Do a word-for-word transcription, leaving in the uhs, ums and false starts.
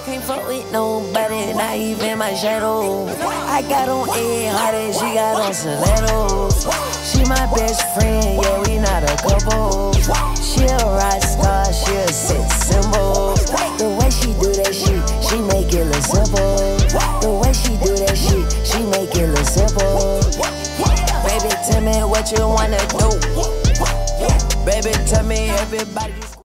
can't fuck with nobody, not even my shadow. I got on Ed Hardy, she got on stilettos. She my best friend, yeah, we not a couple. She a rock star, she a sex symbol. The way she do that shit, she make it look simple. The way she do that shit, she make it look simple. Baby, tell me what you wanna do. Baby, tell me everybody.